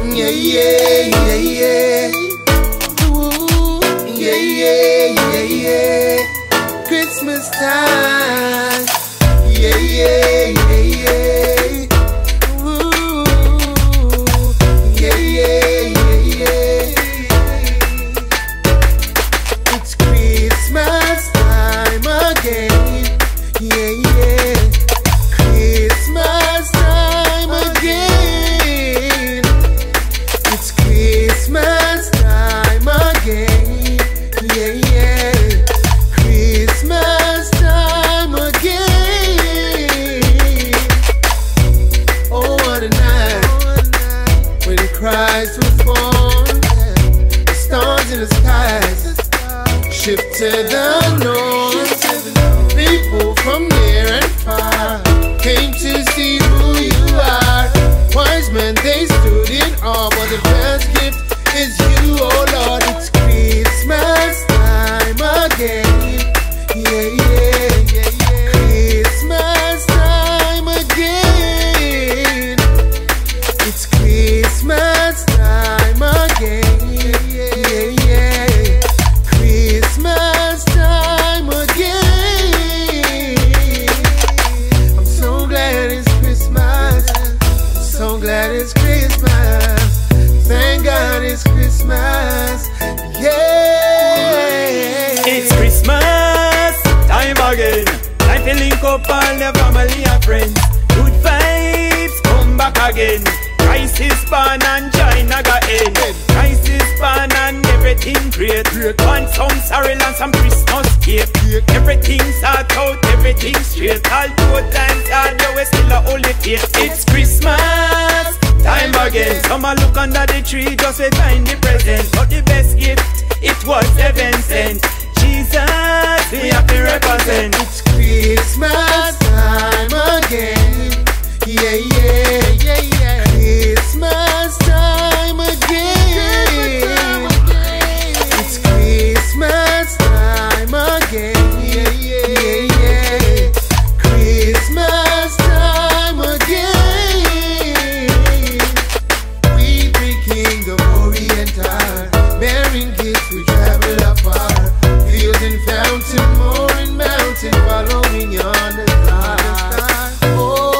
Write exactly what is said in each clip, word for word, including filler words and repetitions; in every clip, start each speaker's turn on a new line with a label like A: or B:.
A: Yeah, yeah, yeah, yeah. Ooh, yeah, yeah, yeah, yeah. Christmas time. Yeah, yeah, yeah, yeah. Ooh, yeah, yeah, yeah, yeah. It's Christmas time again. Yeah, yeah. Christmas time again. It's Christmas time again. Yeah, yeah. Christmas time again. Oh, what a night when Christ was born. The stars in the skies shifted the north. People from near and far came to see who you are. Wise men, they stood in awe, but the best gift is you, oh Lord. It's Christmas time again. Yeah, yeah, yeah, yeah. Christmas time again. It's Christmas time again. Yeah, yeah, yeah. Christmas time again. I'm so glad it's Christmas. I'm so glad it's Christmas. Thank God it's Christmas. Yeah.
B: It's Christmas time again. Time to link up all the family and friends. Good vibes come back again. Christ is born and joy naga end. Christ is born and everything great. Want some sorrel and some Christmas cake. Everything sort out, everything straight. Although times hard, you will still a holy faith. It's Christmas time again. Some a look under the tree just to find the present. But the best gift, it was heaven sent. Jesus, we have to represent.
A: It's Christmas time again. Yeah, yeah, yeah, yeah. Christmas time again. It's Christmas time again. Yeah, yeah, yeah. Christmas time again. We three kings of Orient are bearing gifts, we travel afar. Fields and fountain, mooring mountain, following yonder star. Oh,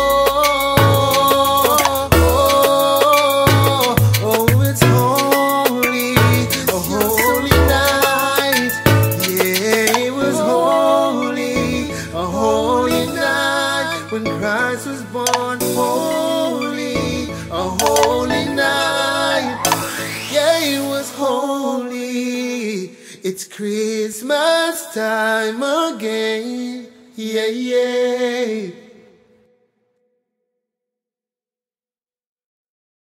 A: oh, oh, it's holy, a holy night. Yeah, it was holy, a holy night when Christ was born. Holy, a holy night. Yeah, it was holy. It's Christmas time again. Yeah, yeah.